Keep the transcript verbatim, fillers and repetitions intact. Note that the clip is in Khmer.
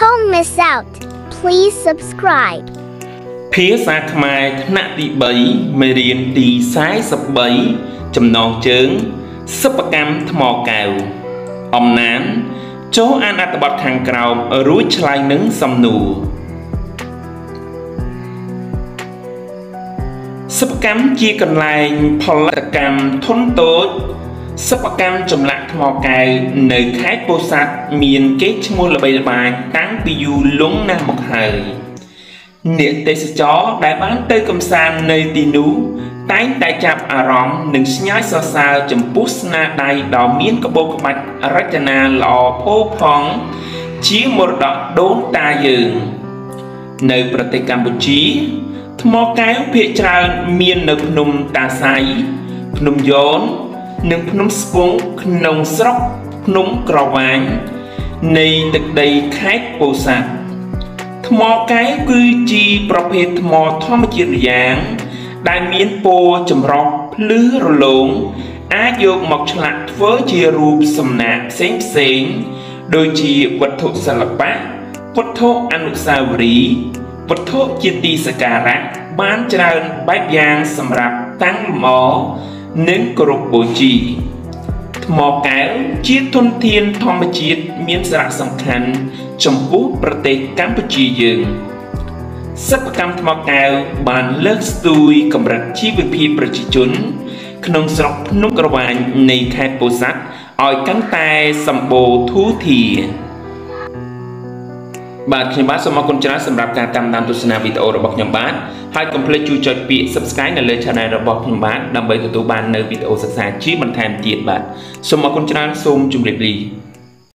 Don't miss out. Please subscribe. ភាសាខ្មែរថ្នាក់ទីបីមេរៀនទីសែសិបបីចំណងជើងសិប្បកម្មថ្មកែវអំណានចូលអានអត្ថបទខាងក្រោមរួចឆ្លើយនឹងសំណួរសិប្បកម្មជាកន្លែងផលិតកម្មធុនតូចសិប្បកម្មចម្លាក់ថ្មកែវនៅខេត្តពោធិ៍សាត់មានកេរ្តិ៍ឈ្មោះល្បីល្បាញតាំងពីយូរលង់ណាស់មកហើយអ្នកទេសចរដែលបានទៅកម្សាន្តនៅទីនោះតែងតែចាប់អារម្មណ៍និងស្ញើសរសើរចំពោះស្នាដៃដ៏មានក្បូរក្បាច់រចនាល្អផូរផង់ជាមរតកដូនតាយើងនៅប្រទេសកម្ពុជាថ្មកែវភាគច្រើនមាននៅភ្នំតាសៃភ្នំយ៉ននិងភ្នំស្ពង់ក្នុងស្រុកភ្នំក្រវាញនៃទឹកដីខេត្តពោធិ៍សាត់ថ្មកែវគឺជាប្រភេទថ្មធម្មជាតិម្យ៉ាងដែលមានពណ៌ចម្រុះភ្លឺរលោងអាចយកមកឆ្លាក់ធ្វើជារូបសំណាកផ្សេងផ្សេងដូចជាវត្ថុសិល្បៈវត្ថុអនុស្សាវរីយ៍វត្ថុជាទីសក្ការៈបានច្រើនបែបយ៉ាងសម្រាប់តាំងលម្អនិងគោរពបូជាថ្មកែវជាធនធានធម្មជាតិមានសារៈសំខាន់ចំពោះប្រទេសកម្ពុជាយើងសិប្បកម្មថ្មកែវបានលើកស្ទួយកម្រិតជីវភាពប្រជាជនក្នុងស្រុកភ្នំក្រវាញនៃខេត្តពោធិ៍សាត់ឲ្យកាន់តែសម្បូរធូរធារបាទខ្ញុំបាទសូមអរគុណច្រើនសម្រាប់ការតាមដានទស្សនាវីដេអូរបស់ខ្ញុំបាទហើយកុំភ្លេចជួយចុចពាក្យ Subscribe នៅលើ Channel របស់ខ្ញុំបាទដើម្បីទទួលបាននូវវីដេអូសិក្សាជាបន្ថែមទៀតបាទសូមអរគុណច្រើនសូមជម្រាបលា